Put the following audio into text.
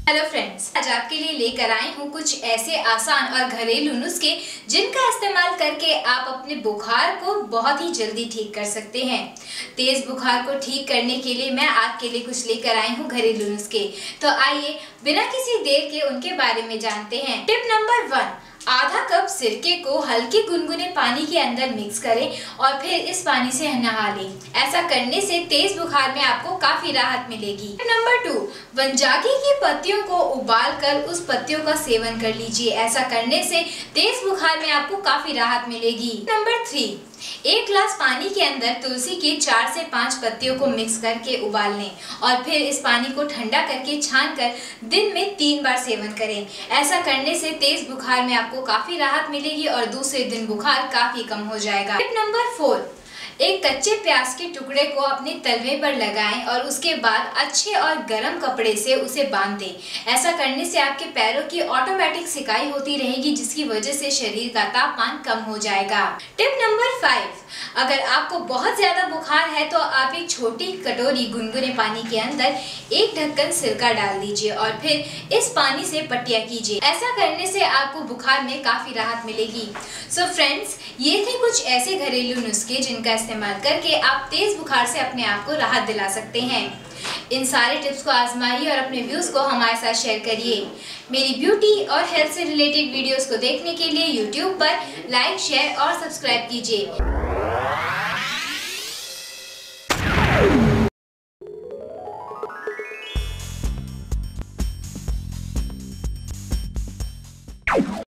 Hello friends, आज आपके लिए लेकर आई हूँ कुछ ऐसे आसान और घरेलू नुस्खे जिनका इस्तेमाल करके आप अपने बुखार को बहुत ही जल्दी ठीक कर सकते हैं। तेज बुखार को ठीक करने के लिए मैं आपके लिए कुछ लेकर आई हूँ घरेलू नुस्खे। तो आइए बिना किसी देर के उनके बारे में जानते हैं। टिप नंबर 1, आधा कप सिरके को हल्के गुनगुने पानी के अंदर मिक्स करें और फिर इस पानी से नहा लें। ऐसा करने से तेज बुखार में आपको काफी राहत मिलेगी। नंबर 2, वनजागी की पत्तियों को उबालकर उस पत्तियों का सेवन कर लीजिए। ऐसा करने से तेज बुखार में आपको काफी राहत मिलेगी। नंबर 3, 1 गिलास पानी के अंदर तुलसी की 4 से 5 पत्तियों को मिक्स करके उबाल लें और फिर इस पानी को ठंडा करके छानकर दिन में 3 बार सेवन करें। ऐसा करने से तेज बुखार में आपको काफी राहत मिलेगी और दूसरे दिन बुखार काफी कम हो जाएगा। टिप नंबर 4, एक कच्चे प्याज के टुकड़े को अपने तलवे पर लगाएं और उसके बाद अच्छे और गर्म कपड़े से उसे बांध दें। ऐसा करने से आपके पैरों की ऑटोमेटिक सिकाई होती रहेगी, जिसकी वजह से शरीर का तापमान कम हो जाएगा। टिप नंबर 5, अगर आपको बहुत ज्यादा बुखार है तो आप एक छोटी कटोरी गुनगुने पानी के अंदर 1 ढक्कन सिरका डाल दीजिए और फिर इस पानी से पट्टियां कीजिए। ऐसा करने से आपको बुखार में काफी राहत मिलेगी। सो फ्रेंड्स, ये थे कुछ ऐसे घरेलू नुस्खे जिनका इस्तेमाल करके आप तेज बुखार से अपने आप को राहत दिला सकते हैं। इन सारे टिप्स को आजमाइए और अपने व्यूज को हमारे साथ शेयर करिए। मेरी ब्यूटी और हेल्थ से रिलेटेड वीडियोस को देखने के लिए YouTube पर लाइक, शेयर और सब्सक्राइब कीजिए।